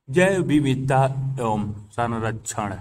जैव विविधता एवं संरक्षण।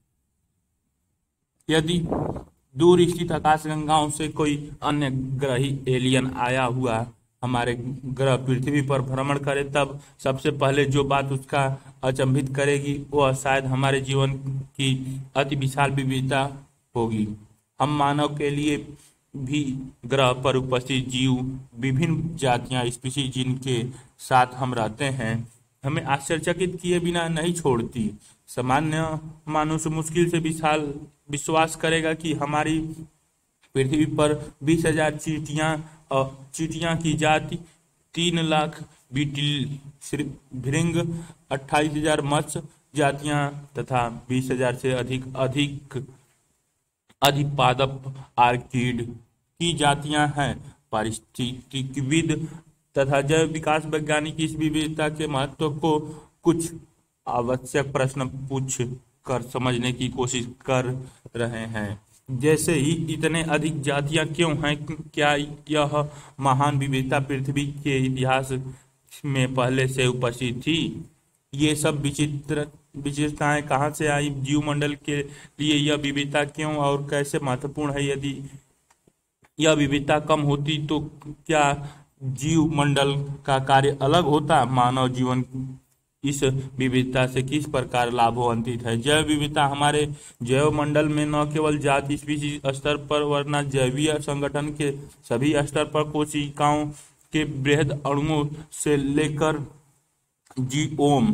यदि दूर स्थित आकाशगंगाओं से कोई अन्य ग्रही एलियन आया हुआ हमारे ग्रह पृथ्वी पर भ्रमण करे, तब सबसे पहले जो बात उसका अचंभित करेगी वह शायद हमारे जीवन की अति विशाल विविधता होगी। हम मानव के लिए भी ग्रह पर उपस्थित जीव, विभिन्न जातियां, स्पीशीज जिनके साथ हम रहते हैं, हमें आश्चर्यचकित किए बिना नहीं छोड़ती। सामान्य मनुष्य मुश्किल से विशाल विश्वास करेगा कि हमारी पृथ्वी पर 20,000 चींटियां की जाति, 3 लाख बीटल भृंग, 28,000 मत्स्य जातियां तथा 20,000 से अधिक अधिक अधिपादप आर्किड की जातियां हैं। पारिस्थितिकविद तथा जैव विकास वैज्ञानिक इस विविधता के महत्व को कुछ आवश्यक प्रश्न पूछ कर समझने की कोशिश कर रहे हैं। जैसे ही इतने अधिक जातियां क्यों हैं? क्या यह महान विविधता पृथ्वी के इतिहास में पहले से उपस्थित थी? ये सब विचित्रताएं कहाँ से आई? जीवमंडल के लिए यह विविधता क्यों और कैसे महत्वपूर्ण है? यदि यह विविधता कम होती तो क्या जीव मंडल का कार्य अलग होता? मानव जीवन इस विविधता से किस प्रकार लाभान्वित है? जैव विविधता हमारे जैव मंडल में न केवल जाति स्पीशीज स्तर पर वरना जैवीय संगठन के सभी स्तर पर कोशिकाओं के बृहद अणुओं से लेकर जीओम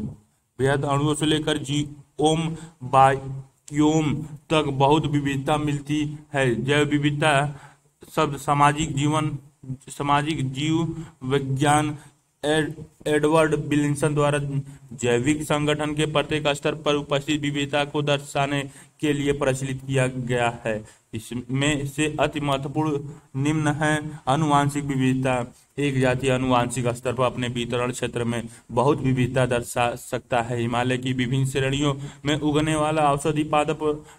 जीओम बायोम तक बहुत विविधता मिलती है। जैव विविधता शब्द सामाजिक जीव विज्ञान एडवर्ड बिलिंसन द्वारा जैविक संगठन के प्रत्येक स्तर पर उपस्थित विविधता को दर्शाने के लिए प्रचलित किया गया है। इसमें से अति महत्वपूर्ण निम्न है। अनुवांशिक विविधता। एक जाति अनुवांशिक स्तर पर अपने वितरण क्षेत्र में बहुत विविधता दर्शा सकता है। हिमालय की विभिन्न श्रेणियों में उगने वाला औषधि पादप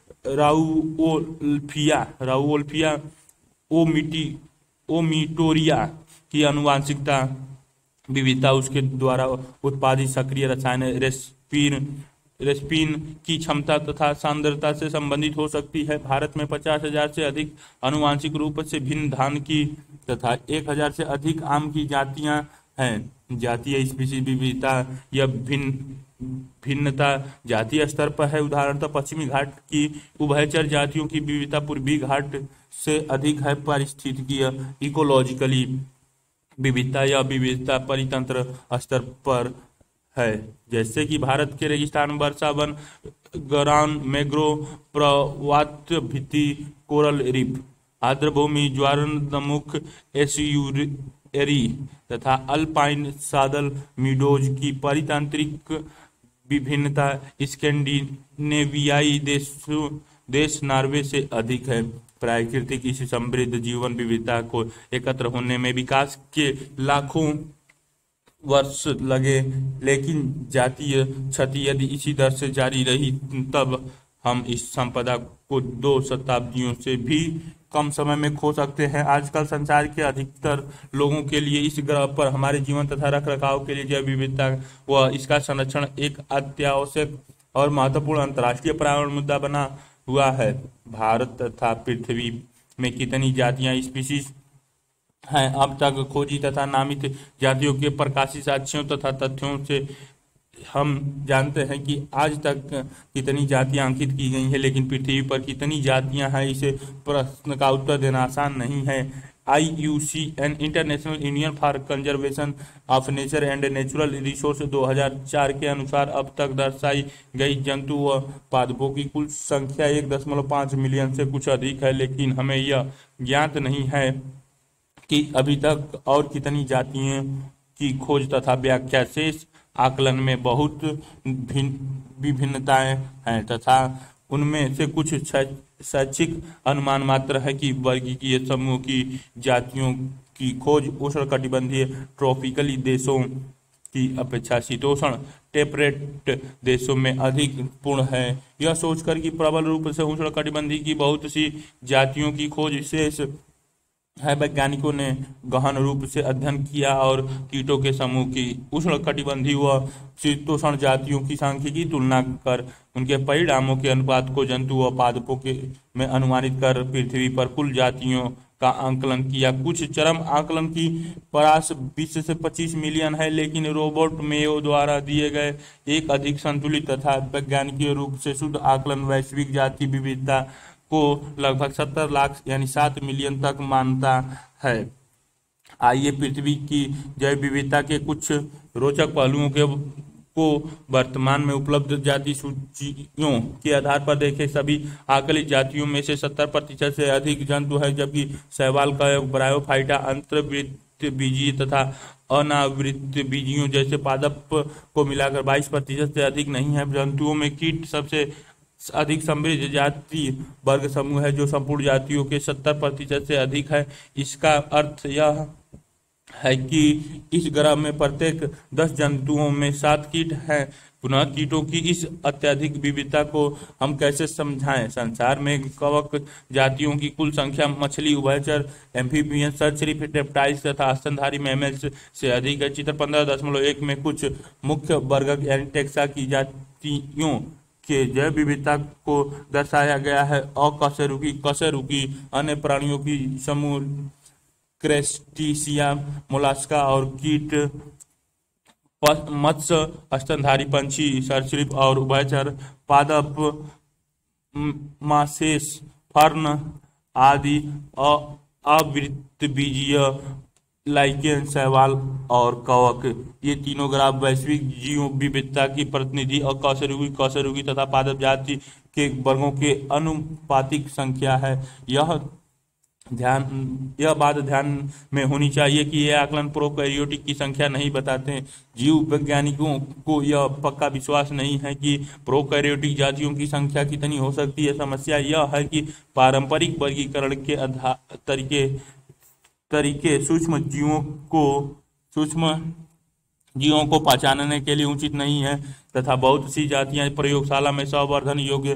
राउवोल्फिया ओमिटोरिया की अनुवांशिकता विविधता उसके द्वारा उत्पादित सक्रिय रसायन रेस्पिन की क्षमता तथा सांद्रता से संबंधित हो सकती है। भारत में 50,000 से अधिक अनुवांशिक रूप से भिन्न धान की तथा 1,000 से अधिक आम की जातियां हैं। जातीय स्पीशीज विविधता यह भिन्नता जातीय स्तर पर है। उदाहरणतः पश्चिमी घाट की उभयचर जातियों की विविधता पूर्वी घाट से अधिक है। पारिस्थितिकीय इकोलॉजिकली विविधता या विविधता परितंत्र स्तर पर है, जैसे कि भारत के रेगिस्तान, वर्षा वन, गरान, मैंग्रोव, पर्वत भित्ति, कोरल रीफ, आर्द्रभूमि, ज्वारनदमुख, एस्चुएरी तथा अल्पाइन सादल मीडोज की परितंत्रिक विभिन्नता स्कैंडिनेवियाई देश नॉर्वे से अधिक है। प्राकृतिक इस समृद्ध जीवन विविधता को एकत्र होने में विकास के लाखों वर्ष लगे, लेकिन जातीय क्षति यदि इसी दर से जारी रही तब हम इस संपदा को 2 शताब्दियों से भी कम समय में खो सकते हैं। आजकल संसार के अधिकतर लोगों के लिए इस ग्रह पर हमारे जीवन तथा रख रखाव के लिए जैव विविधता व इसका संरक्षण एक अत्यावश्यक और महत्वपूर्ण अंतर्राष्ट्रीय पर्यावरण मुद्दा बना हुआ है। भारत तथा पृथ्वी में कितनी जातियां स्पीशीज हैं? अब तक खोजी तथा नामित जातियों के प्रकाशित साक्ष्यों तथा तथ्यों से हम जानते हैं कि आज तक कितनी जातियां अंकित की गई हैं, लेकिन पृथ्वी पर कितनी जातियां हैं, इसे प्रश्न का उत्तर देना आसान नहीं है। IUCN international union for conservation of nature and natural resource 2004 के अनुसार अब तक दर्शाई गई जंतु व पादपों की कुल संख्या 1.5 मिलियन से कुछ अधिक है, लेकिन हमें यह ज्ञात नहीं है कि अभी तक और कितनी जातियों की खोज तथा व्याख्या। शेष आकलन में बहुत विभिन्नताएं हैं तथा उनमें से कुछ शैक्षिक अनुमान मात्र है कि वर्गीय समूह की जातियों की खोज उष्णकटिबंधीय ट्रॉपिकली देशों की अपेक्षा शीतोष्ण टेम्परेट देशों में अधिक पूर्ण है। यह सोचकर कि प्रबल रूप से उष्णकटिबंधीय की बहुत सी जातियों की खोज विशेष है। वैज्ञानिकों ने गहन रूप से अध्ययन किया और कीटों के समूह की उष्णकटिबंधीय व शीतोष्ण जातियों की सांख्यिकी तुलना कर उनके परिणामों के अनुपात को जंतु व पादपों के में अनुमानित कर पृथ्वी पर कुल जातियों का आकलन किया। कुछ चरम आकलन की परास 20 से 25 मिलियन है, लेकिन रॉबर्ट मेयो द्वारा दिए गए एक अधिक संतुलित तथा वैज्ञानिक रूप से शुद्ध आकलन वैश्विक जाति विविधता को लगभग 70 लाख यानी 7 मिलियन तक मानता है। आइए पृथ्वी की जैव विविधता के कुछ रोचक पहलुओं को वर्तमान में उपलब्ध जाति सूचियों के आधार पर देखें। सभी आकलित जातियों में से 70% से अधिक जंतु है, जबकि शैवाल का ब्रायोफाइटा अंतर्वृत्त बीजीय तथा अनावृत बीजियों जैसे पादप को मिलाकर 22% से अधिक नहीं है। जंतुओं में कीट सबसे अधिक समृद्ध जाति वर्ग समूह है, जो संपूर्ण जातियों के 70% से अधिक है। इसका अर्थ यह है कि इस ग्रह में प्रत्येक 10 जंतुओं में 7 कीट हैं। पुनः कीटों की इस अत्यधिक विविधता को हम कैसे समझाएं? संसार में कवक जातियों की कुल संख्या मछली, उभयचर, एम्फीबियन, सरीसृप, रेप्टाइल्स तथा स्तनधारी मैमल्स से अधिक है। चित्र 15.1 में कुछ मुख्य वर्ग यानी टेक्सा की जातियों के जैव विविधता को दर्शाया गया है। कशेरुकी अन्य प्राणियों की समूह क्रेस्टिसिया, मोलास्का और कीट, मत्स्य, स्तनधारी पंछी, सरीसृप और उभयचर, पादप, मांसेस, फर्न आदि, आवृतबीजीय, लाइकेन, शैवाल और कवक, ये तीनों ग्राफ वैश्विक जीव विविधता की प्रतिनिधि और कशेरुकी तथा पादप जाति के वर्गों के अनुपातिक संख्या है। यह बात ध्यान में होनी चाहिए कि यह आकलन प्रोकैरियोटिक की संख्या नहीं बताते। जीव वैज्ञानिकों को यह पक्का विश्वास नहीं है कि प्रोकैरियोटिक जातियों की संख्या कितनी हो सकती है। समस्या यह है कि पारंपरिक वर्गीकरण के तरीके सूक्ष्म जीवों को पहचानने के लिए उचित नहीं है तथा बहुत सी जातियां प्रयोगशाला में संवर्धन योग्य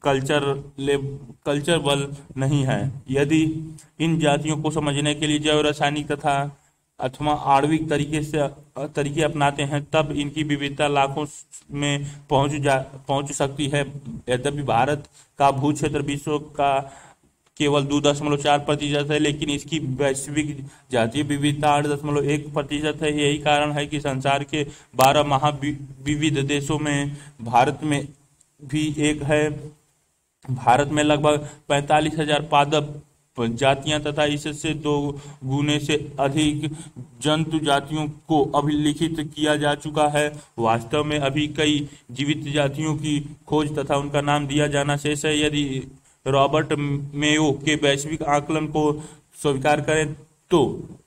कल्चरबल नहीं है। यदि इन जातियों को समझने के लिए जैव रासायनिक तथा अथवा आणविक तरीके अपनाते हैं, तब इनकी विविधता लाखों में पहुंच सकती है। यद्यपि भारत का भू क्षेत्र विश्व का केवल 2.4% है, लेकिन इसकी वैश्विक जातीय विविधता 8.1% है। यही कारण है कि संसार के 12 महाविविध देशों में भारत में भी एक है। भारत में लगभग 45,000 पादप जातियां तथा इससे 2 गुने से अधिक जंतु जातियों को अभिलिखित किया जा चुका है। वास्तव में अभी कई जीवित जातियों की खोज तथा उनका नाम दिया जाना शेष है। यदि रॉबर्ट मेयो के वैश्विक आकलन को स्वीकार करें तो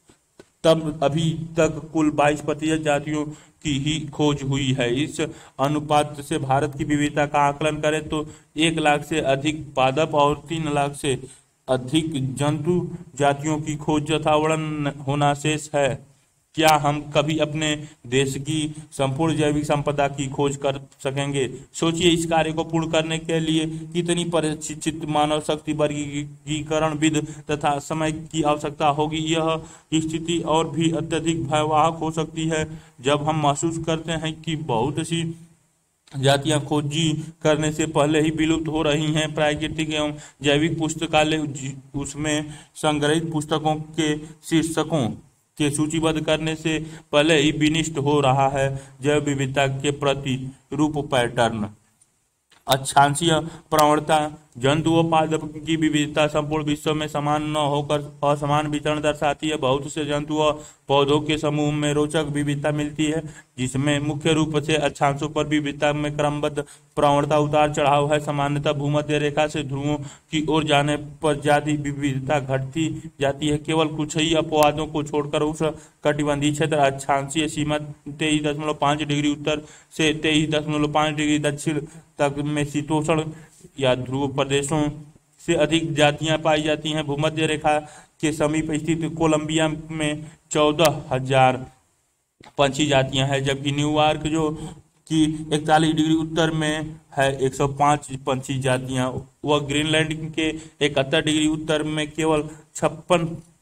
तब अभी तक कुल 22% जातियों की ही खोज हुई है। इस अनुपात से भारत की विविधता का आकलन करें तो 1 लाख से अधिक पादप और 3 लाख से अधिक जंतु जातियों की खोज तथा वर्णन होना शेष है। क्या हम कभी अपने देश की संपूर्ण जैविक संपदा की खोज कर सकेंगे? सोचिए, इस कार्य को पूर्ण करने के लिए कितनी प्रशिक्षित मानव शक्ति, वर्गीकरणविद तथा समय की आवश्यकता होगी। यह स्थिति और भी अत्यधिक भयावह हो सकती है जब हम महसूस करते हैं कि बहुत सी जातियां खोजी करने से पहले ही विलुप्त हो रही हैं। प्राकृतिक एवं जैविक पुस्तकालय उसमें संग्रहित पुस्तकों के शीर्षकों के सूचीबद्ध करने से पहले ही विनिष्ट हो रहा है। जैव विविधता के प्रति रूप पैटर्न, अक्षांशीय प्रवणता, जंतु व पादप की विविधता संपूर्ण विश्व में समान न होकर असमान वितरण दर्शाती है। बहुत से जंतु व पौधों के समूह में रोचक विविधता मिलती है, जिसमें मुख्य रूप से अक्षांशों पर विविधता में क्रमबद्ध प्रवणता उतार चढ़ाव है। सामान्यतः भूमध्य रेखा से ध्रुवों की ओर जाने पर जाति विविधता घटती जाती है। केवल कुछ ही अपवादों को छोड़कर उस कटिबंधीय क्षेत्र अक्षांशीय सीमा 23.5 डिग्री उत्तर से 23.5 डिग्री दक्षिण तक में शीतोष्ण या ध्रुव प्रदेशों से अधिक जातियां पाई जाती हैं। भूमध्य रेखा के समीप स्थित कोलंबिया में 14,000 पंछी जातियां हैं, जबकि न्यूयॉर्क जो कि 41 डिग्री उत्तर में है 105 पंछी जातियां। वह ग्रीनलैंड के 71 डिग्री उत्तर में केवल 56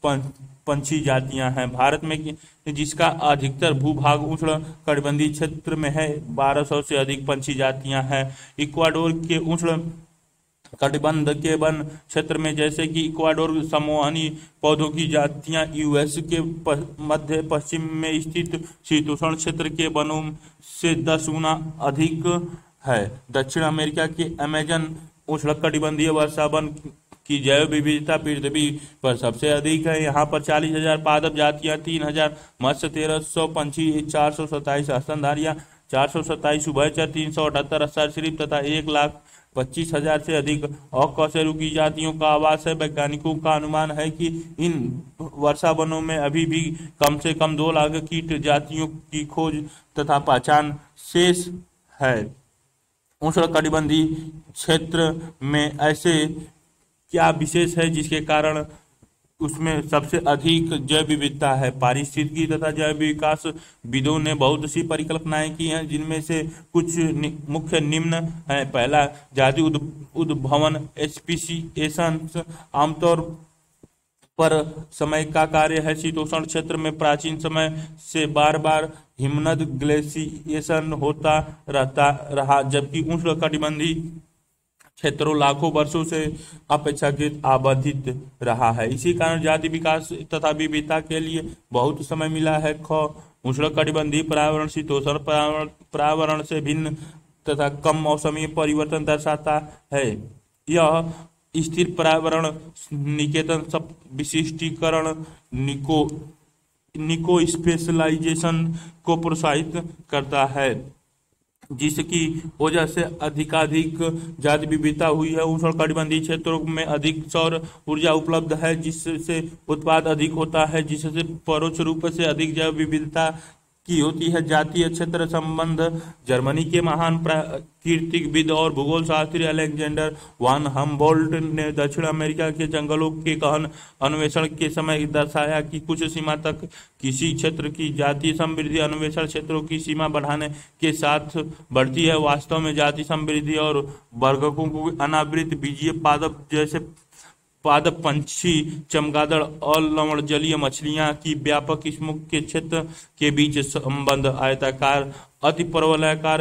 पंछी जातियां हैं। भारत में जिसका अधिकतर भूभाग उष्ण कटिबंधीय क्षेत्र में है, 1200 से अधिक पंछी जातियां हैं। इक्वाडोर के उष्ण कटिबंध के वन क्षेत्र में, जैसे कि इक्वाडोर, समूहनी पौधों की जातियां यूएस के मध्य पश्चिम में स्थित शीतोष्ण क्षेत्र के वनों से 10 गुना अधिक है। दक्षिण अमेरिका के अमेजन उष्णकटिबंधीय वर्षा वन की जैव विविधता पृथ्वी पर सबसे अधिक है। यहाँ पर 40,000 पादप जातियां, 3,000 मत्स्य, 1,300 पंछी, 427 स्तनधारियां, 427 उभयचर, 378 सरीसृप तथा 1,25,000 से अधिक अकशेरुकी जातियों का आवास है। वैज्ञानिकों का अनुमान है कि इन वर्षा वनों में अभी भी कम से कम 2 लाख कीट जातियों की खोज तथा पहचान शेष है। उष्णकटिबंधीय क्षेत्र में ऐसे क्या विशेष है जिसके कारण उसमें सबसे अधिक जैव विविधता है? पारिस्थितिकी तथा जैव विकास विदों ने बहुत सी परिकल्पनाएं की हैं, जिनमें से कुछ मुख्य निम्न हैं। पहला, जाति उद्भवन स्पीसीएशंस आमतौर पर समय का कार्य है। शीतोष्ण क्षेत्र में प्राचीन समय से बार बार हिमनद ग्लेशिएशन होता रहा, जबकि उष्णकटिबंधीय क्षेत्रों लाखों वर्षों से अपेक्षाकृत आबादित रहा है। इसी कारण जाति विकास तथा विविधता के लिए बहुत समय मिला है। उष्णकटिबंधीय पर्यावरण शीतोष्ण पर्यावरण से भिन्न तथा कम मौसमी परिवर्तन दर्शाता है। यह स्थिर पर्यावरण निकेतन सब विशिष्टीकरण निको स्पेशलाइजेशन को प्रोत्साहित करता है, जिसकी वजह से अधिकाधिक जाति विविधता हुई है। उष्णकटिबंधीय क्षेत्रों में अधिक सौर ऊर्जा उपलब्ध है, जिससे उत्पाद अधिक होता है, जिससे परोक्ष रूप से अधिक जैव विविधता की होती है। जातीय क्षेत्र संबंध जर्मनी के महान प्राकृतिकविद और भूगोल शास्त्री अलेक्जेंडर वान हम्बोल्ट ने दक्षिण अमेरिका के जंगलों के गहन अन्वेषण के समय दर्शाया कि कुछ सीमा तक किसी क्षेत्र की जातीय समृद्धि अन्वेषण क्षेत्रों की सीमा बढ़ाने के साथ बढ़ती है। वास्तव में जाति समृद्धि और वर्गकों को अनावृत बीजीय पादप जैसे पादप पंछी, चमगादड़ और लवणजलीय मछलियां की व्यापक किस्मों के क्षेत्र के बीच संबंध आयताकार, अति परवलयाकार,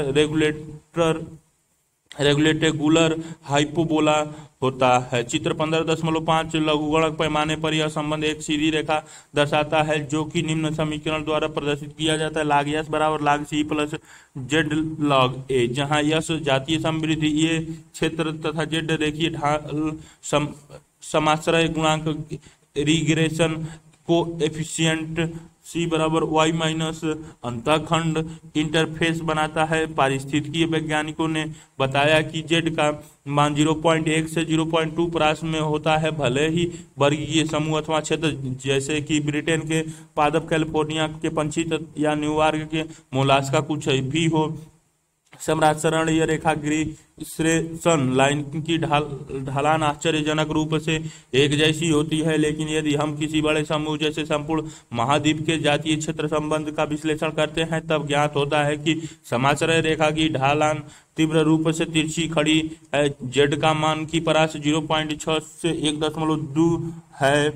रेगुलेटेगुलर हाइपोबोला होता है। चित्र 15.5 लघुगणक पैमाने पर यह संबंध एक सीधी रेखा दर्शाता है, जो कि निम्न समीकरण द्वारा प्रदर्शित किया जाता है। log S बराबर log C plus Z log A, जहाँ यस जातीय समृद्धि, ये क्षेत्र तथा जेड रेखीय ढाल समाश्रय गुणांक रिग्रेशन कोएफिशिएंट, C बराबर Y माइनस अंतःखंड इंटरफेस बनाता है। पारिस्थितिकीय वैज्ञानिकों ने बताया कि Z का मान 0.1 से 0.2 प्रास में होता है, भले ही वर्गीय समूह अथवा क्षेत्र जैसे कि ब्रिटेन के पादप, कैलिफोर्निया के पंछी या न्यूयॉर्क के मोलास्का कुछ भी हो। सम्राटसरणीय रेखा ग्रीसरेशन लाइन की ढलान आश्चर्यजनक रूप से एक जैसी होती है, लेकिन यदि हम किसी बड़े समूह जैसे संपूर्ण महाद्वीप के जातीय क्षेत्र संबंध का विश्लेषण करते हैं, तब ज्ञात होता है कि समाश्रय रेखा की ढलान तीव्र रूप से तिरछी खड़ी है। जेड का मान की परास 0.6 से 1.2 है।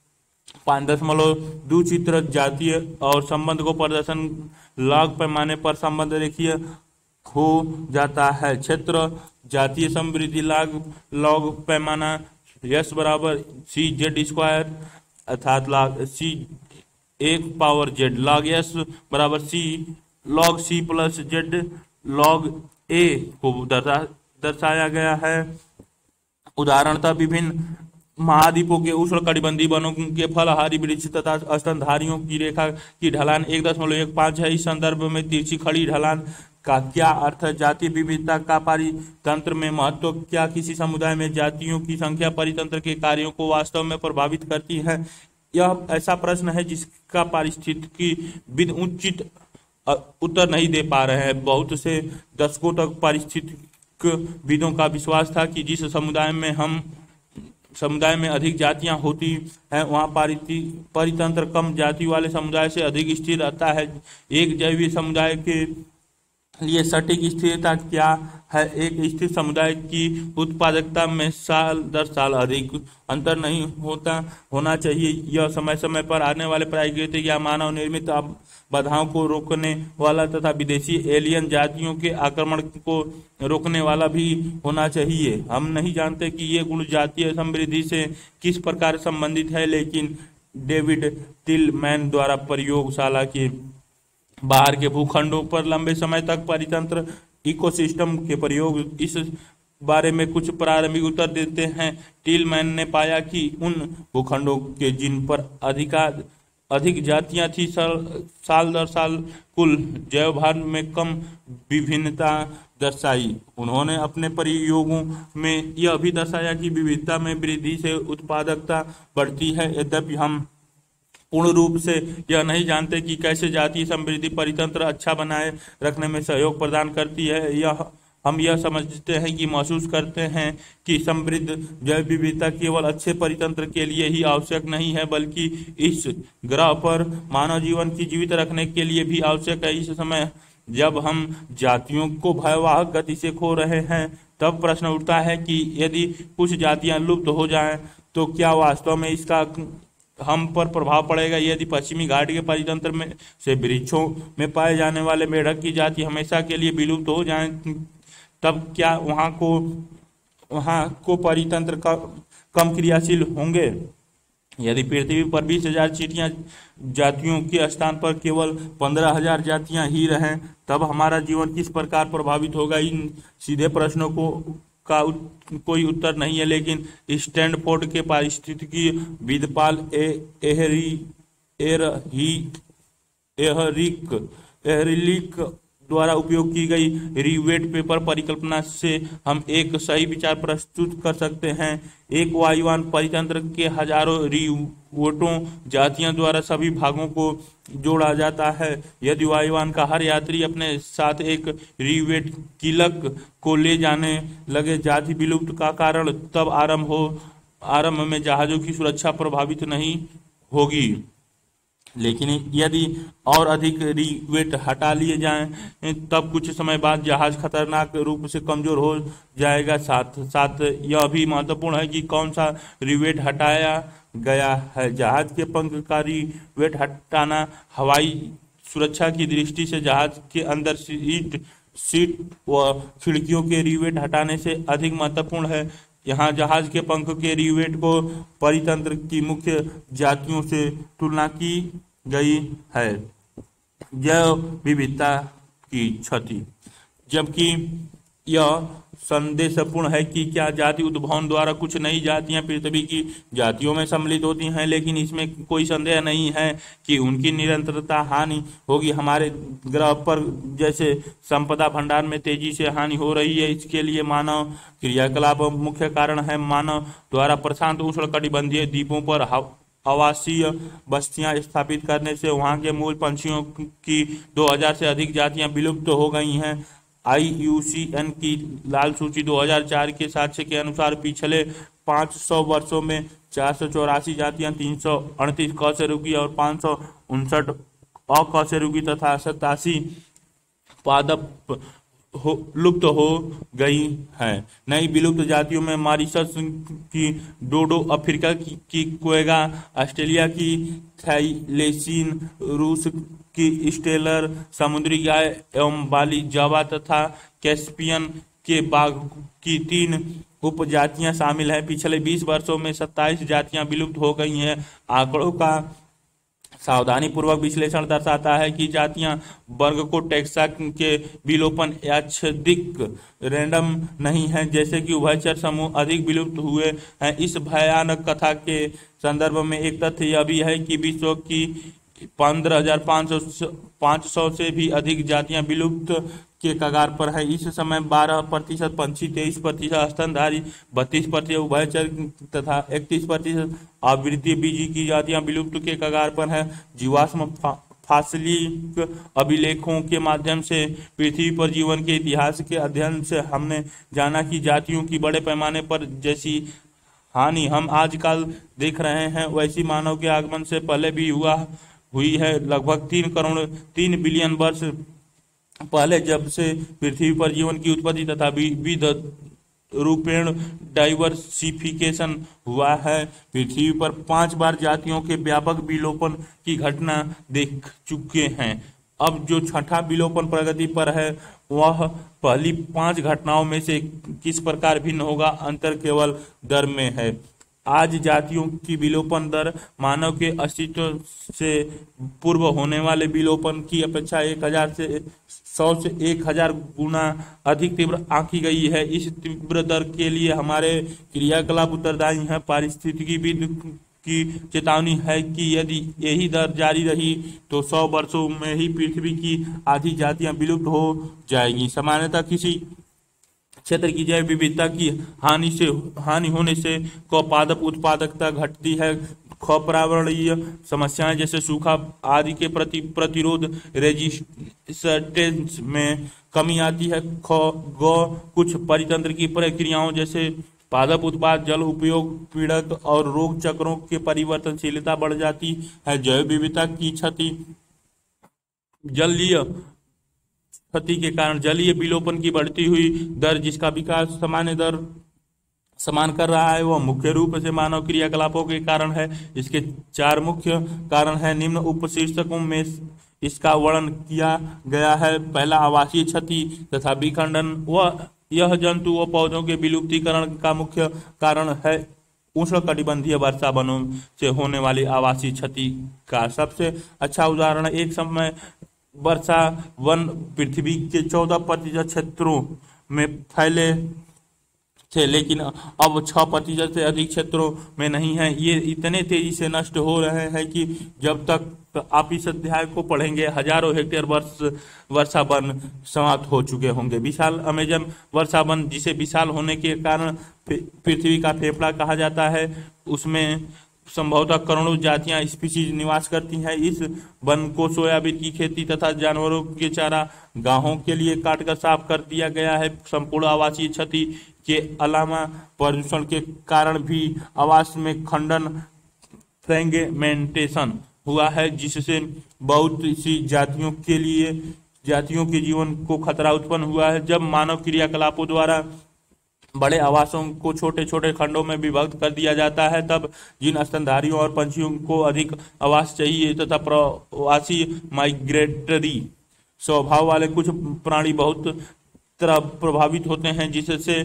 5.2 चित्र जातीय और संबंध को प्रदर्शन लॉग पैमाने पर संबंध रेखीय हो जाता है। क्षेत्र जातीय समृद्धि लॉग पैमाना यस बराबर सी जेड स्क्वायर अर्थात log C 1 power Z, log S बराबर C log C plus Z log A को दर्शाया गया है। उदाहरणतः विभिन्न महाद्वीपों के उष्णकटिबंधीय वनों के फलहारी वृक्ष तथा स्तनधारियों की रेखा की ढलान 1.15 है। इस संदर्भ में तिरछी खड़ी ढलान का क्या अर्थ है? जातीय विविधता का परितंत्र में महत्व क्या? किसी समुदाय में जातियों की संख्या परितंत्र के कार्यों को वास्तव में प्रभावित करती है? यह ऐसा प्रश्न है जिसका पारिस्थितिकीविद उचित उत्तर नहीं दे पा रहे हैं। बहुत से दशकों तक पारिस्थितिकीविदों का विश्वास था कि जिस समुदाय में अधिक जातियां होती हैं, वहाँ परितंत्र कम जाति वाले समुदाय से अधिक स्थिर रहता है। एक जैविक समुदाय के लिए सटीक स्थिरता क्या है? एक स्थिर समुदाय की उत्पादकता में साल दर साल अधिक अंतर नहीं होना चाहिए। यह समय समय पर आने वाले प्राकृतिक या मानव निर्मित बाधाओं को रोकने वाला तथा विदेशी एलियन जातियों के आक्रमण को रोकने वाला भी होना चाहिए। हम नहीं जानते कि ये गुण जातीय समृद्धि से किस प्रकार संबंधित है, लेकिन डेविड टिलमैन द्वारा प्रयोगशाला के बाहर के भूखंडों पर लंबे समय तक परितंत्र इकोसिस्टम के प्रयोग इस बारे में कुछ प्रारंभिक उत्तर देते हैं। टिलमैन ने पाया कि उन भूखंडों के जिन पर अधिक जातियां थी साल दर साल कुल जैव भार में कम विभिन्नता दर्शाई। उन्होंने अपने प्रयोगों में यह भी दर्शाया कि विविधता में वृद्धि से उत्पादकता बढ़ती है। यद्यपि हम पूर्ण रूप से यह नहीं जानते कि कैसे जातीय समृद्धि परितंत्र अच्छा बनाए रखने में सहयोग प्रदान करती है, हम यह समझते हैं कि महसूस करते हैं कि समृद्ध जैव विविधता केवल अच्छे परितंत्र के लिए ही आवश्यक नहीं है, बल्कि इस ग्रह पर मानव जीवन की जीवित रखने के लिए भी आवश्यक है। इस समय जब हम जातियों को भयावह गति से खो रहे हैं, तब प्रश्न उठता है कि यदि कुछ जातियां लुप्त हो जाएं, तो क्या वास्तव में इसका हम पर प्रभाव पड़ेगा? यदि पश्चिमी घाट के परितंत्र में से वृक्षों में पाए जाने वाले मेढक की जाति हमेशा के लिए विलुप्त हो जाए, तब क्या वहाँ को परितंत्र कम क्रियाशील होंगे? यदि पृथ्वी पर 20,000 चींटियां जातियों के स्थान पर केवल 15,000 जातियां ही रहें, तब हमारा जीवन किस प्रकार प्रभावित होगा? इन सीधे प्रश्नों का कोई उत्तर नहीं है, लेकिन स्टैनफोर्ड के पारिस्थितिकी विद्पाल एहरिलिक द्वारा उपयोग की गई रिवेट पेपर परिकल्पना से हम एक सही विचार प्रस्तुत कर सकते हैं। एक वायुयान परितंत्र के हजारों रिवेटों जातियों द्वारा सभी भागों को जोड़ा जाता है। यदि वायुयान का हर यात्री अपने साथ एक रिवेट कीलक को ले जाने लगे जाति विलुप्त का कारण, तब आरंभ में जहाजों की सुरक्षा प्रभावित नहीं होगी, लेकिन यदि और अधिक रिवेट हटा लिए जाएं, तब कुछ समय बाद जहाज खतरनाक रूप से कमजोर हो जाएगा। साथ साथ यह भी महत्वपूर्ण है कि कौन सा रिवेट हटाया गया है। जहाज के पंख का रिवेट हटाना हवाई सुरक्षा की दृष्टि से जहाज के अंदर सीट व खिड़कियों के रिवेट हटाने से अधिक महत्वपूर्ण है। यहाँ जहाज के पंख के रिवेट को परितंत्र की मुख्य जातियों से तुलना की गई है। जैव विविधता की क्षति, जबकि यह संदेशपूर्ण है कि क्या जाति उद्भवन द्वारा कुछ नई जातियां पृथ्वी की जातियों में सम्मिलित होती हैं, लेकिन इसमें कोई संदेह नहीं है कि उनकी निरंतरता हानि होगी। हमारे ग्रह पर जैसे संपदा भंडार में तेजी से हानि हो रही है, इसके लिए मानव क्रियाकलाप मुख्य कारण है। मानव द्वारा प्रशांत उष्णकटिबंधीय द्वीपों पर आवासीय बस्तियां स्थापित करने से वहां के मूल पंछियों की 2000 से अधिक जातियां विलुप्त हो गई हैं। IUCN की लाल सूची 2004 के साक्ष्य के अनुसार पिछले 500 वर्षों में 484 जातियां, 338 कशेरुकी और 559 अकशेरुकी तथा 87 पादप लुप्त हो गई है। नई विलुप्त जातियों में मॉरिशस की डोडो, अफ्रीका की क्वेगा, ऑस्ट्रेलिया की थाईलेसीन, रूस की स्टेलर, समुद्री गाय एवं बाली जावा तथा कैस्पियन के बाघ की 3 उपजातियां शामिल हैं। पिछले 20 वर्षों में 27 जातियां विलुप्त हो गई हैं। आंकड़ों का सावधानी पूर्वक विश्लेषण दर्शाता है कि जातियां वर्ग को टैक्सा के विलोपन यादृच्छिक रैंडम नहीं है, जैसे कि उभयचर समूह अधिक विलुप्त हुए हैं। इस भयानक कथा के संदर्भ में एक तथ्य यह भी है कि विश्व की 15,500 से भी अधिक जातियां विलुप्त के कगार पर है। इस समय 12% पंछी, 23% स्तनधारी, 32% उभयचर तथा 31% आवृत्तिबीजी की जातियां विलुप्त के कगार पर है। जीवाश्म फासिलिक अभिलेखों के माध्यम से पृथ्वी पर जीवन के इतिहास के अध्ययन से हमने जाना कि जातियों की बड़े पैमाने पर जैसी हानि हम आजकल देख रहे हैं, वैसी मानव के आगमन से पहले भी हुई है। लगभग 3 बिलियन वर्ष पहले जब से पृथ्वी पर जीवन की उत्पत्ति तथा विविध रूपेण डाइवर्सिफिकेशन हुआ है, पृथ्वी पर 5 बार जातियों के व्यापक विलोपन की घटना देख चुके हैं। अब जो छठा विलोपन प्रगति पर है वह पहली 5 घटनाओं में से किस प्रकार भिन्न होगा, अंतर केवल दर में है। आज जातियों की विलोपन दर मानव के अस्तित्व से पूर्व होने वाले विलोपन की अपेक्षा 100 से 1000 गुना अधिक तीव्र आंकी गई है। इस तीव्र दर के लिए हमारे क्रियाकलाप उत्तरदायी हैं। पारिस्थितिकीविद की चेतावनी है कि यदि यही दर जारी रही तो 100 वर्षों में ही पृथ्वी की आधी जातियां विलुप्त हो जाएंगी। सामान्यतः किसी क्षेत्र की जैव विविधता की हानि होने से पादप उत्पादकता घटती है। पर्यावरणीय समस्याएं जैसे सूखा आदि के प्रति प्रतिरोध रेजिस्टेंस में कमी आती है। कुछ परितंत्र की प्रक्रियाओं जैसे पादप उत्पाद, जल उपयोग, पीड़क और रोग चक्रों के परिवर्तनशीलता बढ़ जाती है। जैव विविधता की जलीय क्षति के कारण जलीय विलोपन की बढ़ती हुई दर, जिसका विकास समान कर रहा है, वह मुख्य रूप से मानव क्रियाकलापों के कारण है। इसके 4 मुख्य कारण है। निम्न उपशीर्षकों में इसका वर्णन किया गया है। पहला, आवासीय क्षति तथा विखंडन। यह जंतु व पौधों के विलुप्तीकरण का मुख्य कारण है। उष्णकटिबंधीय वर्षा वनों से होने वाली आवासीय क्षति का सबसे अच्छा उदाहरण, एक समय वर्षा वन पृथ्वी के 14% क्षेत्रों में फैले थे, लेकिन अब 6% से अधिक क्षेत्रों में नहीं है। ये इतने तेजी से नष्ट हो रहे हैं कि जब तक आप इस अध्याय को पढ़ेंगे हजारों हेक्टेयर वर्षा वन समाप्त हो चुके होंगे। विशाल अमेजन वर्षा वन, जिसे विशाल होने के कारण पृथ्वी का फेफड़ा कहा जाता है, उसमें संभवतः करोड़ों जातियां स्पीशीज निवास करती हैं। इस वन को सोयाबीन की खेती तथा जानवरों के चारा गाहों के लिए काटकर साफ कर दिया गया है। संपूर्ण आवासीय क्षति के अलावा प्रदूषण के कारण भी आवास में खंडन, फ्रेगमेंटेशन हुआ है, जिससे बहुत सी जातियों के जीवन को खतरा उत्पन्न हुआ है। जब मानव क्रियाकलापों द्वारा बड़े आवासों को छोटे छोटे खंडों में विभक्त कर दिया जाता है, तब जिन स्तनधारियों और पंछियों को अधिक आवास चाहिए तथा प्रवासी माइग्रेटरी स्वभाव वाले कुछ प्राणी बहुत तरह प्रभावित होते हैं, जिससे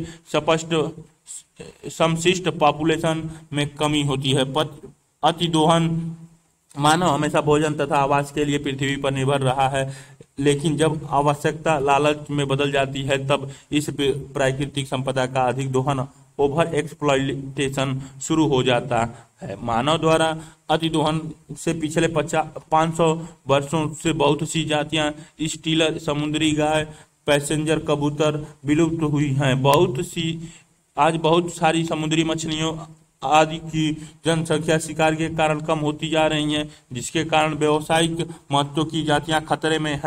समशिष्ट पॉपुलेशन में कमी होती है। अतिदोहन। मानव हमेशा भोजन तथा आवास के लिए पृथ्वी पर निर्भर रहा है, लेकिन जब आवश्यकता लालच में बदल जाती है तब इस प्राकृतिक संपदा का अधिक दोहन, ओवर एक्सप्लॉयटेशन शुरू हो जाता है। मानव द्वारा अतिदोहन से पिछले 500 वर्षों से बहुत सी जातियां स्टीलर, समुद्री गाय, पैसेंजर कबूतर विलुप्त हुई हैं। आज बहुत सारी समुद्री मछलियों आदि की जनसंख्या शिकार के कारण कम होती जा रही है, जिसके कारण व्यावसायिक महत्व की जातियां खतरे में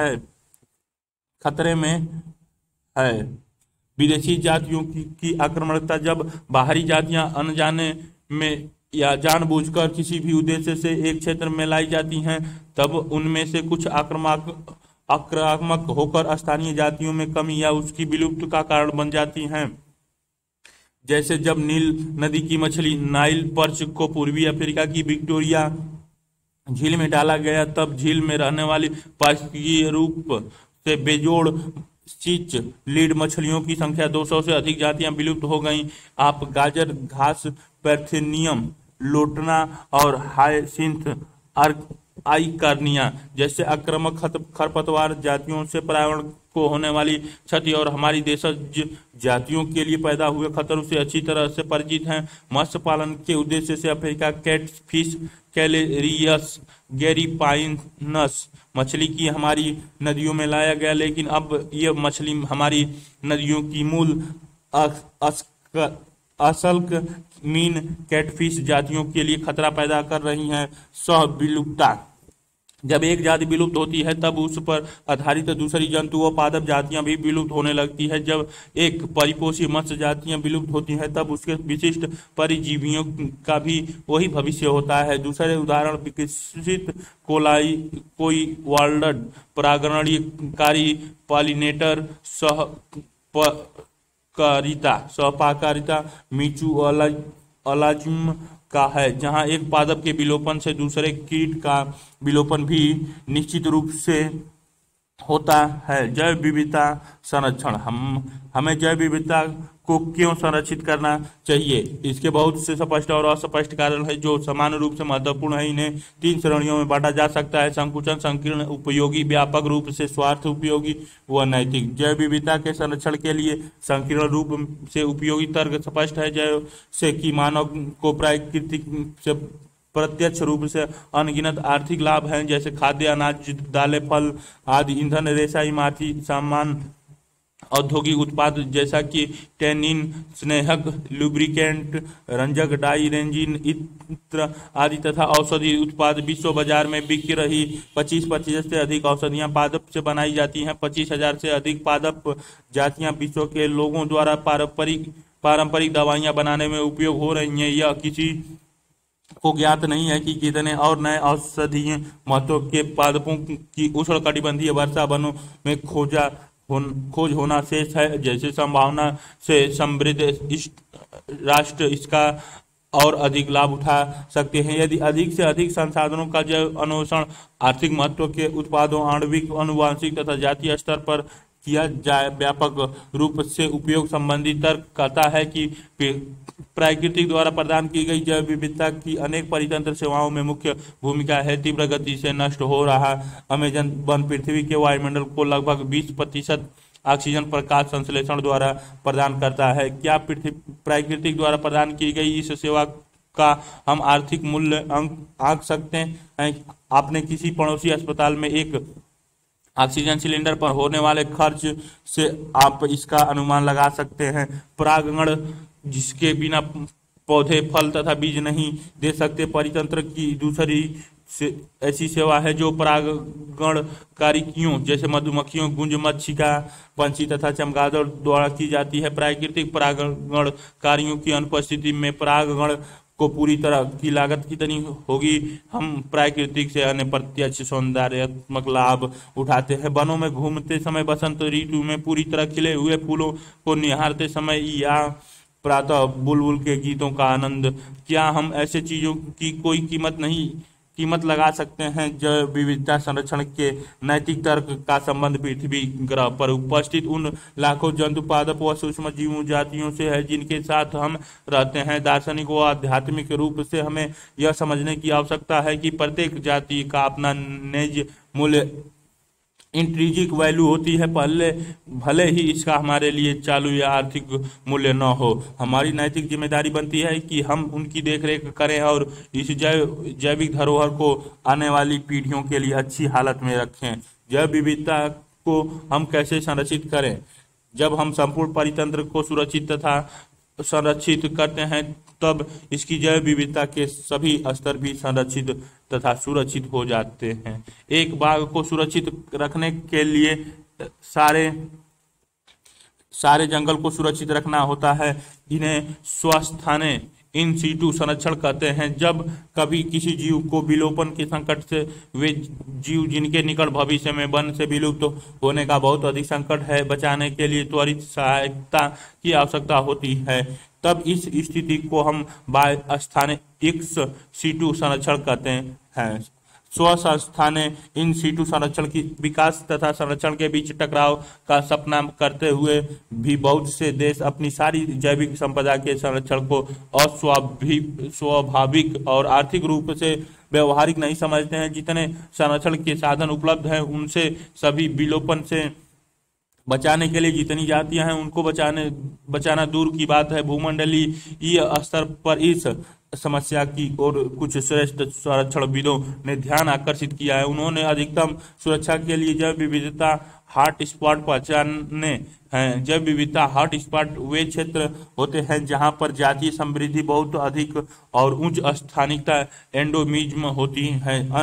है। विदेशी जातियों की आक्रामकता। जब बाहरी जातियां अनजाने में या जानबूझकर किसी भी उद्देश्य से एक क्षेत्र में लाई जाती हैं, तब उनमें से कुछ आक्रामक होकर स्थानीय जातियों में कमी या उसकी विलुप्त का कारण बन जाती हैं। जैसे जब नील नदी की मछली नाइल पर्च को पूर्वी अफ्रीका की विक्टोरिया झील में डाला गया, तब झील में रहने वाली पारिस्थितिकीय रूप से बेजोड़ चीच लीड मछलियों की संख्या 200 से अधिक जातियां विलुप्त हो गईं। आप गाजर घास, पैर्थेनियम, लोटना और हायसिंथ आइकार्निया जैसे आक्रामक खरपतवार जातियों से पर्यावरण को होने वाली क्षति और हमारी देशज जातियों के लिए पैदा हुए खतरों से अच्छी तरह से परिचित हैं। मत्स्य पालन के उद्देश्य से अफ्रीका कैटफिश, कैलेरियस गैरीपाइनस मछली की हमारी नदियों में लाया गया, लेकिन अब यह मछली हमारी नदियों की मूल असल्क मीन कैटफिश जातियों के लिए खतरा पैदा कर रही हैं। सह विलुप्तता। जब एक जाति विलुप्त होती है तब उस पर आधारित दूसरी जंतु व पादप जातियां भी विलुप्त होने लगती है। जब एक परिपोषी मत्स्य जातियां विलुप्त होती हैं तब उसके विशिष्ट परिजीवियों का भी वही भविष्य होता है। दूसरे उदाहरण विकसित कोलाई कोई वाल्डड परागणकारी पॉलिनेटर सहपाकारिता मीचू अलाज्म का है, जहां एक पादप के विलोपन से दूसरे कीट का विलोपन भी निश्चित रूप से होता है। जैव विविधता संरक्षण हमें जैव विविधता को क्यों संरक्षित करना चाहिए? इसके बहुत से स्पष्ट और अस्पष्ट कारण है जो समान रूप से महत्वपूर्ण है। इन्हें 3 श्रेणियों में बांटा जा सकता है: संकुचन, संकीर्ण उपयोगी, व्यापक रूप से स्वार्थ उपयोगी व नैतिक। जैव विविधता के संरक्षण के लिए संकीर्ण रूप से उपयोगी तर्क स्पष्ट है, जैसे कि मानव को प्राकृतिक से प्रत्यक्ष रूप से अनगिनत आर्थिक लाभ हैं, जैसे खाद्य, अनाज, दालें, फल आदि, ईंधन, रेशा, इमारती सामान, औद्योगिक उत्पाद जैसा कि टैनिन, स्नेहक, लुब्रिकेंट, रंजक, डाई, रेंजिन, इत्र आदि तथा औषधि उत्पाद। विश्व बाजार में बिक रही 25% से अधिक औषधियां पादप से बनाई जाती हैं। 25,000 से अधिक पादप जातियां विश्व के लोगों द्वारा पारंपरिक दवाइयां बनाने में उपयोग हो रही हैं। यह किसी को ज्ञात नहीं है कि कितने और नए औषधीय महत्व के पादपों की उष्णकटिबंधीय वर्षा वनों में खोज होना शेष है। जैसे संभावना से समृद्ध राष्ट्र इसका और अधिक लाभ उठा सकते हैं यदि अधिक से अधिक संसाधनों का जैव अन्वेषण आर्थिक महत्व के उत्पादों, आणविक, आनुवंशिक तथा जातीय स्तर पर किया जाए। व्यापक रूप से उपयोग संबंधी तर्क कहता है कि प्राकृतिक द्वारा प्रदान की गई जैव विविधता की अनेक परितंत्र सेवाओं में मुख्य भूमिका है। तीव्र गति से नष्ट हो रहा अमेजन वन पृथ्वी के वायुमंडल को लगभग 20% ऑक्सीजन प्रकाश संश्लेषण द्वारा प्रदान करता है। क्या प्राकृतिक द्वारा प्रदान की गई इस सेवा का हम आर्थिक मूल्य आंक सकते हैं? आपने किसी पड़ोसी अस्पताल में एक ऑक्सीजन सिलेंडर पर होने वाले खर्च से आप इसका अनुमान लगा सकते हैं। परागण, जिसके बिना पौधे फल तथा बीज नहीं दे सकते। परितंत्र की दूसरी ऐसी सेवा है जो परागणकारियों जैसे मधुमक्खियों, गुंज, मक्षिका, पंछी तथा चमगादड़ द्वारा की जाती है। प्राकृतिक परागणकारियों की अनुपस्थिति में परागण को पूरी तरह की लागत कितनी होगी? हम प्राकृतिक से अन्य प्रत्यक्ष सौंदर्यात्मक लाभ उठाते हैं। वनों में घूमते समय, बसंत ऋतु में पूरी तरह खिले हुए फूलों को निहारते समय या प्रातः बुलबुल के गीतों का आनंद। क्या हम ऐसे चीजों की कोई कीमत लगा सकते हैं? जैव विविधता संरक्षण के नैतिक तर्क का संबंध पृथ्वी ग्रह पर उपस्थित उन लाखों जंतु, पादप व सूक्ष्म जीव जातियों से है जिनके साथ हम रहते हैं। दार्शनिक व आध्यात्मिक रूप से हमें यह समझने की आवश्यकता है कि प्रत्येक जाति का अपना निज मूल्य, इंट्रिंसिक वैल्यू होती है, भले ही इसका हमारे लिए चालू या आर्थिक मूल्य न हो। हमारी नैतिक जिम्मेदारी बनती है कि हम उनकी देखरेख करें और इस जैविक धरोहर को आने वाली पीढ़ियों के लिए अच्छी हालत में रखें। जैव विविधता को हम कैसे संरक्षित करें? जब हम संपूर्ण परितंत्र को संरक्षित करते हैं तब इसकी जैव विविधता के सभी स्तर भी संरक्षित तथा सुरक्षित हो जाते हैं। एक बाग को सुरक्षित रखने के लिए सारे जंगल को सुरक्षित रखना होता है। इन्हें स्वस्थाने इन सीटू संरक्षण कहते हैं। जब कभी किसी जीव को विलोपन के संकट से, वे जीव जिनके निकट भविष्य में वन से विलुप्त होने का बहुत अधिक संकट है, बचाने के लिए त्वरित सहायता की आवश्यकता होती है, तब इस स्थिति को हम स्थाने एक्स सीटू संरक्षण कहते हैं। स्वस्थाने इन सीटू संरक्षण की विकास तथा संरक्षण के बीच टकराव का सपना करते हुए भी बहुत से देश अपनी सारी जैविक संपदा के संरक्षण को अस्वाभाविक और आर्थिक रूप से व्यवहारिक नहीं समझते हैं। जितने संरक्षण के साधन उपलब्ध हैं उनसे सभी विलोपन से बचाने के लिए जितनी जातियां हैं उनको बचाना दूर की बात है। भूमंडलीय स्तर पर इस समस्या की ओर कुछ श्रेष्ठ संरक्षणविदों ने ध्यान आकर्षित किया है। उन्होंने अधिकतम सुरक्षा के लिए जैव विविधता हॉट स्पॉट पहचाने हैं। जैव विविधता हॉट स्पॉट वे क्षेत्र होते हैं जहां पर जातीय समृद्धि बहुत अधिक और उच्च स्थानिकता एंडोमिज्म होती है।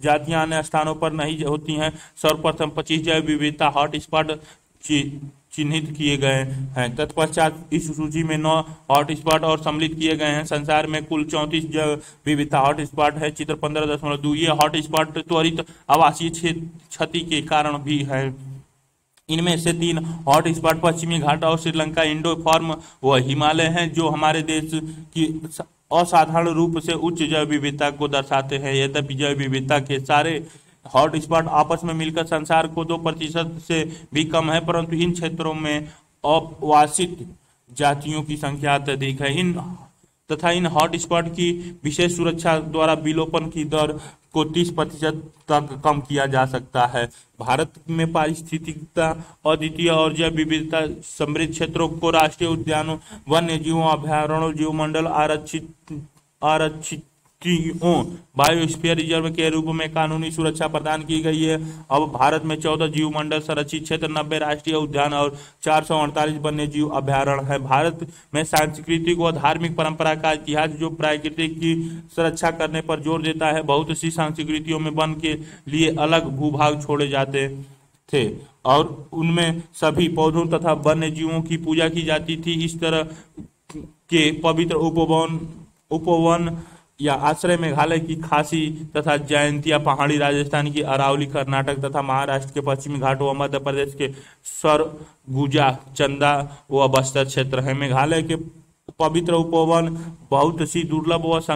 जातियां अन्य स्थानों पर नहीं होती हैं। सर्वप्रथम 25 जैव विविधता हॉटस्पॉट चिन्हित किए गए हैं। तत्पश्चात इस सूची में 9 हॉटस्पॉट और सम्मिलित किए गए हैं। संसार में कुल 34 जैव विविधता हॉटस्पॉट है। चित्र 15.2। ये हॉटस्पॉट त्वरित आवासीय क्षति के कारण भी है। इनमें से 3 हॉटस्पॉट पश्चिमी घाट और श्रीलंका, इंडो फॉर्म व हिमालय हैं, जो हमारे देश की असाधारण रूप से उच्च जैव विविधता को दर्शाते हैं। यद्यपि जैव विविधता के सारे हॉटस्पॉट आपस में मिलकर संसार को 2% से भी कम है, परंतु इन क्षेत्रों में अवासित जातियों की संख्या अत्यधिक है। इन हॉटस्पॉट की विशेष सुरक्षा द्वारा विलोपन की दर को 30% तक कम किया जा सकता है। भारत में पारिस्थितिकता अद्वितीय और जैव विविधता समृद्ध क्षेत्रों को राष्ट्रीय उद्यानों, वन्य जीवों अभयारण्यों, जीवमंडल आरक्षित बायोस्फीयर रिजर्व के रूप में कानूनी सुरक्षा प्रदान की गई है। अब भारत में 14 जीवमंडल संरक्षित क्षेत्र, 90 राष्ट्रीय उद्यान और 448 वन्य जीव अभयारण्य है। भारत में सांस्कृतिक व धार्मिक परंपरा का इतिहास, जो प्रकृति की सुरक्षा करने पर जोर देता है। बहुत सी संस्कृतियों में वन के लिए अलग भूभाग छोड़े जाते थे और उनमें सभी पौधों तथा वन्य जीवों की पूजा की जाती थी। इस तरह के पवित्र उपवन या आश्रय मेघालय की खासी तथा जयंतिया पहाड़ी, राजस्थान की अरावली, कर्नाटक तथा महाराष्ट्र के पश्चिमी घाटों व मध्य प्रदेश के सरगुजा, चंदा व बस्तर क्षेत्र है। मेघालय के पवित्र उपवन बहुत सी दुर्लभ व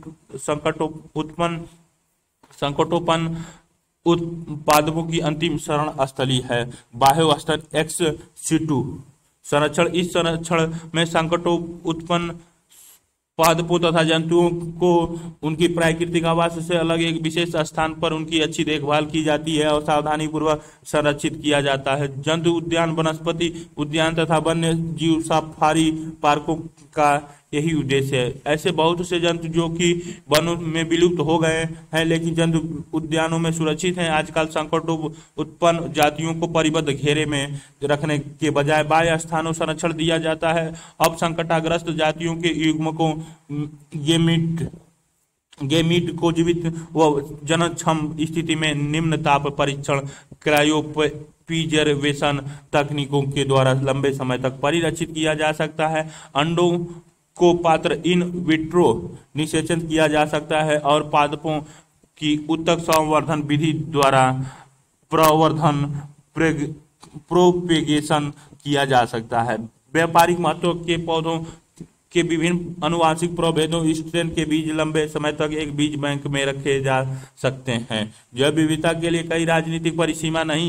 संकटोपन उत्पादकों की अंतिम शरण स्थली है। बाह्य स्तर एक्स सिटू संरक्षण। इस संरक्षण में संकटों उत्पन्न पादपों तथा जंतुओं को उनकी प्राकृतिक आवास से अलग एक विशेष स्थान पर उनकी अच्छी देखभाल की जाती है और सावधानी पूर्वक संरक्षित किया जाता है। जंतु उद्यान, वनस्पति उद्यान तथा वन्य जीव सफारी पार्कों का यही उद्देश्य है। ऐसे बहुत से जंतु जो कि वनों में विलुप्त हो गए हैं लेकिन जंतु उद्यानों में सुरक्षित हैं, आजकल संकटों उत्पन्न जातियों को परिबद्ध घेरे में रखने के बजाय बाह्य स्थानों संरक्षण दिया जाता है। अब संकटाग्रस्त जातियों के युग्मकों गेमीट को जीवित व जनक्षम स्थिति में निम्न ताप परीक्षण, क्रायोप्रिजर्वेशन तकनीकों के द्वारा लंबे समय तक परिरक्षित किया जा सकता है। अंडों को पात्र इन विट्रो निषेचन किया जा सकता है और पादपों की उत्तक संवर्धन विधि द्वारा प्रवर्धन प्रोपेगेशन किया जा सकता है। व्यापारिक महत्व के पौधों के विभिन्न अनुवांशिक प्रभेदों स्ट्रेन के बीज लंबे समय तक एक बीज बैंक में रखे जा सकते हैं। जैव विविधता के लिए कोई राजनीतिक परिसीमा नहीं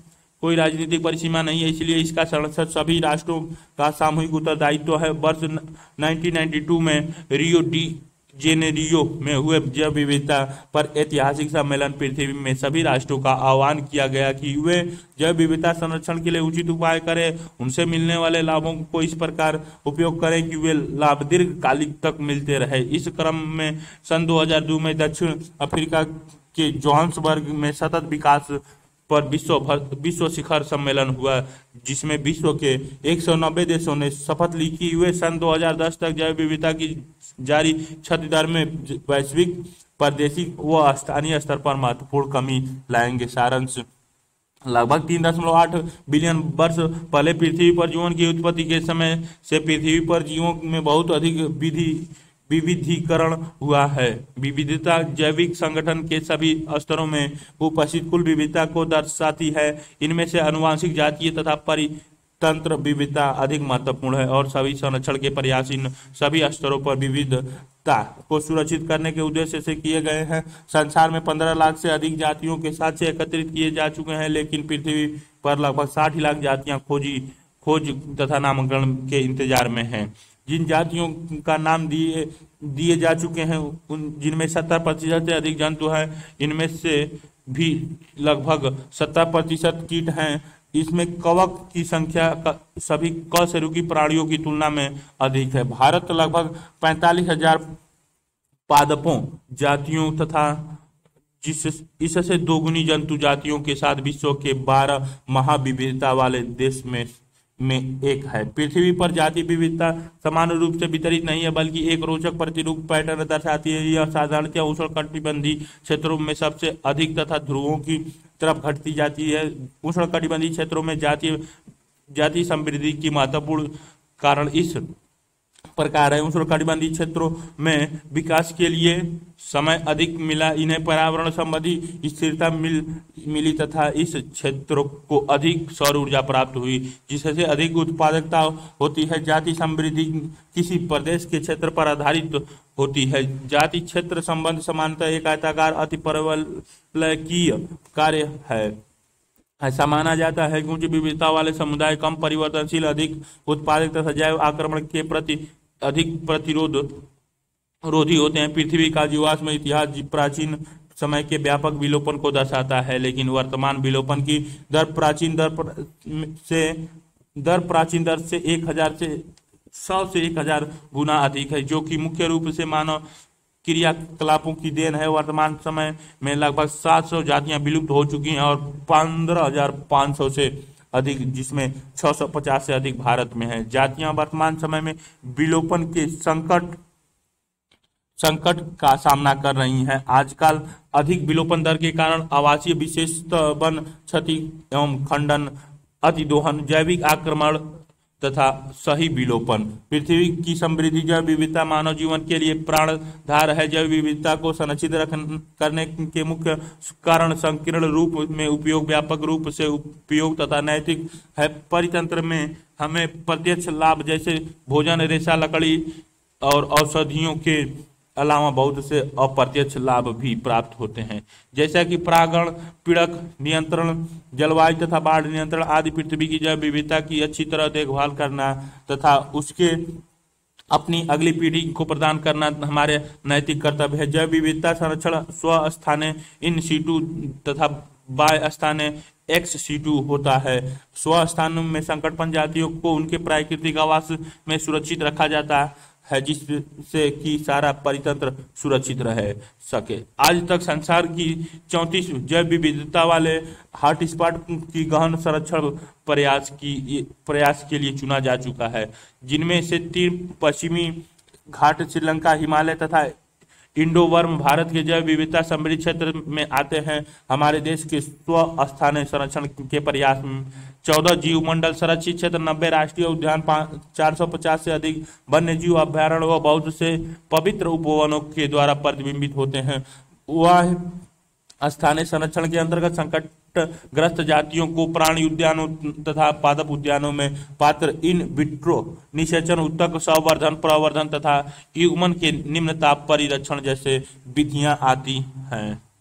है, इसलिए इसका संरक्षण सभी राष्ट्रों का सामूहिक उत्तरदायित्व है। वर्ष 1992 में रियो डी जेनेरियो में हुए जैव विविधता पर ऐतिहासिक सम्मेलन पृथ्वी में सभी राष्ट्रों का आह्वान किया गया कि वे जैव विविधता संरक्षण के लिए उचित उपाय करें, उनसे मिलने वाले लाभों को इस प्रकार उपयोग करें कि वे लाभ दीर्घकालिक तक मिलते रहे। इस क्रम में सन 2002 में दक्षिण अफ्रीका के जोहान्सबर्ग में सतत विकास पर विश्व शिखर सम्मेलन हुआ, जिसमें विश्व के 190 देशों ने शपथ ली कि वे सन 2010 तक जैव विविधता की जारी क्षति दर में वैश्विक, प्रादेशिक व स्थानीय स्तर पर महत्वपूर्ण कमी लाएंगे। सारांश: लगभग 3.8 बिलियन वर्ष पहले पृथ्वी पर जीवन की उत्पत्ति के समय से पृथ्वी पर जीवों में बहुत अधिक विविधीकरण हुआ है। विविधता जैविक संगठन के सभी स्तरों में उपस्थित कुल विविधता को दर्शाती है। इनमें से आनुवंशिक, जातीय तथा परितंत्र विविधता अधिक महत्वपूर्ण है और सभी संरक्षण के प्रयास इन सभी स्तरों पर विविधता को सुरक्षित करने के उद्देश्य से किए गए हैं। संसार में 15 लाख से अधिक जातियों के साक्ष्य एकत्रित किए जा चुके हैं, लेकिन पृथ्वी पर लगभग 60 लाख जातियां खोज तथा नामकरण के इंतजार में हैं। जिन जातियों का नाम दिए जा चुके हैं जिनमें 70% से अधिक जंतु हैं, इनमें से भी लगभग 70% कीट हैं। इसमें कवक की संख्या सभी कशेरुकी प्राणियों की तुलना में अधिक है। भारत लगभग 45,000 पादपों जातियों तथा इससे दोगुनी जंतु जातियों के साथ विश्व के 12 महाविविधता वाले देश में में एक है। पृथ्वी पर जाति विविधता समान रूप से वितरित नहीं है, बल्कि एक रोचक प्रतिरूप पैटर्न दर्शाती है। यह साधारणतया उष्णकटिबंधीय क्षेत्रों में सबसे अधिक तथा ध्रुवों की तरफ घटती जाती है। उष्णकटिबंधीय क्षेत्रों में जाति समृद्धि की महत्वपूर्ण कारण इस प्रकार है। उष्णकटिबंधीय क्षेत्रों में विकास के लिए समय अधिक मिला, इन्हें पर्यावरण संबंधी स्थिरता मिली तथा इस क्षेत्र को अधिक सौर ऊर्जा प्राप्त हुई, जिससे अधिक उत्पादकता होती है। जाति समृद्धि किसी प्रदेश के क्षेत्र पर आधारित होती है। जाति क्षेत्र संबंध सामान्यतः एक आयताकार अतिपरवलयकीय कार्य है। ऐसा माना जाता है कि उच्च विविधता वाले समुदाय कम परिवर्तनशील, अधिक उत्पादक तथा जैव आक्रमण के प्रति अधिक प्रतिरोधी होते हैं। पृथ्वी का जीवाश्म इतिहास प्राचीन समय के व्यापक विलोपन को दर्शाता है, लेकिन वर्तमान विलोपन की दर प्राचीन दर से 1000 से 100 से 1000 गुना अधिक है, जो कि मुख्य रूप से मानव क्रियाकलापों की देन है। वर्तमान समय में लगभग 700 जातियां विलुप्त हो चुकी हैं और 15,500 से अधिक, जिसमें 650 से अधिक भारत में है, जातियां वर्तमान समय में विलोपन के संकट का सामना कर रही हैं। आजकल अधिक विलोपन दर के कारण आवासीय विशेषता, वन क्षति एवं खंडन, अतिदोहन, जैविक आक्रमण तथा सही विलोपन। पृथ्वी की समृद्धि जैव विविधता मानव जीवन के लिए प्राणधार है। जैव विविधता को संरक्षित करने के मुख्य कारण संकीर्ण रूप में उपयोग, व्यापक रूप से उपयोग तथा नैतिक है। परितंत्र में हमें प्रत्यक्ष लाभ जैसे भोजन, रेशा, लकड़ी और औषधियों के अलावा बहुत से अप्रत्यक्ष लाभ भी प्राप्त होते हैं, जैसा कि परागण, पीड़क नियंत्रण, जलवायु तथा बाढ़ नियंत्रण आदि। पृथ्वी की जैव विविधता की अच्छी तरह देखभाल करना तथा उसके अपनी अगली पीढ़ी को प्रदान करना हमारे नैतिक कर्तव्य है। जैव विविधता संरक्षण स्वस्थाने इन सीटू तथा बाय स्थाने एक्स सीटू होता है। स्वस्थानों में संकटपन जातियों को उनके प्राकृतिक आवास में सुरक्षित रखा जाता है, जिससे कि सारा परितंत्र सुरक्षित रह सके। आज तक संसार की 34 जैव विविधता वाले हॉटस्पॉट की गहन संरक्षण प्रयास के लिए चुना जा चुका है, जिनमें से 3 पश्चिमी घाट, श्रीलंका, हिमालय तथा इंडोवर्म भारत के जैव विविधता समृद्ध क्षेत्र में आते हैं। हमारे देश के स्व स्थानीय संरक्षण के प्रयास में 14 जीव मंडल संरक्षित क्षेत्र, 90 राष्ट्रीय उद्यान, 450 से अधिक वन्य जीव अभ्यारण्य व बहुत से पवित्र उपवनों के द्वारा प्रतिबिंबित होते हैं। वह स्थानीय संरक्षण के अंतर्गत संकटग्रस्त जातियों को प्राणी उद्यानों तथा पादप उद्यानों में पात्र इन विट्रो निषेचन, उत्तक संवर्धन, प्रवर्धन तथा युग्मन के निम्न ताप परिरक्षण जैसे विधियां आती हैं।